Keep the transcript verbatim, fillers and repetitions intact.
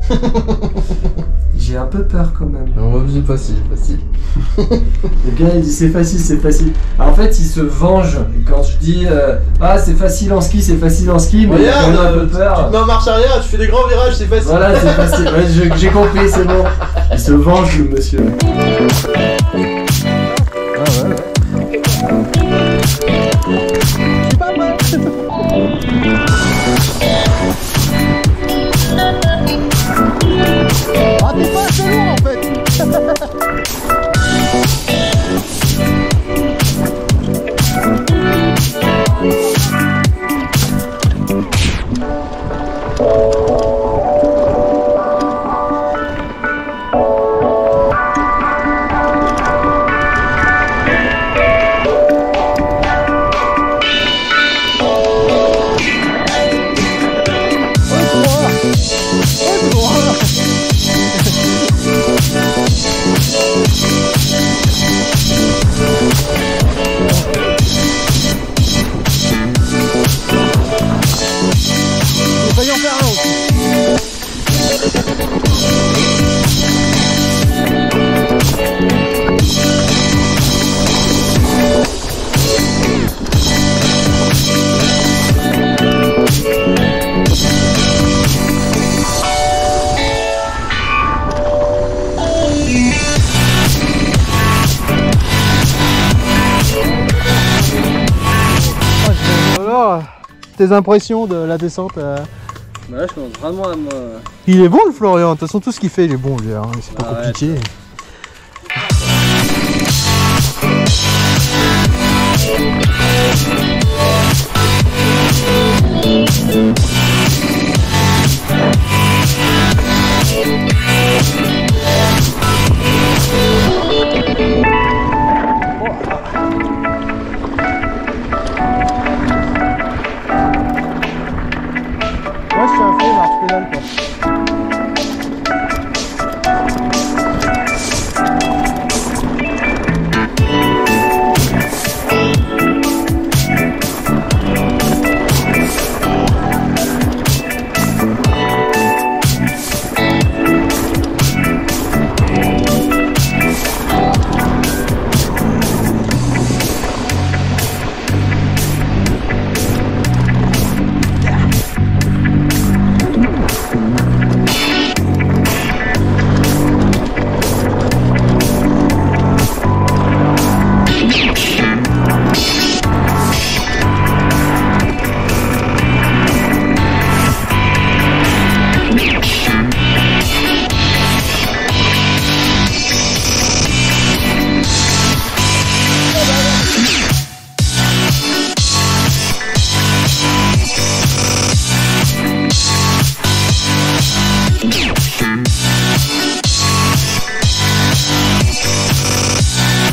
J'ai un peu peur quand même. Non, c'est facile, facile. Le gars il dit c'est facile, c'est facile. En fait il se venge quand je dis euh, ah c'est facile en ski, c'est facile en ski, mais il a quand même un peu peur. Tu te mets en marche arrière, tu fais des grands virages, c'est facile. Voilà, c'est facile. Ouais, je- j'ai compris, c'est bon. Il se venge le monsieur. Ah ouais. Je suis pas prêt. Ah t'es pas assez lourd en fait. Il va y en faire un aussi. Alors, tes impressions de la descente euh... Bah là je commence vraiment à me... Il est bon le Florian, de toute façon tout ce qu'il fait il est bon lui, hein. C'est pas Bah ouais, compliqué.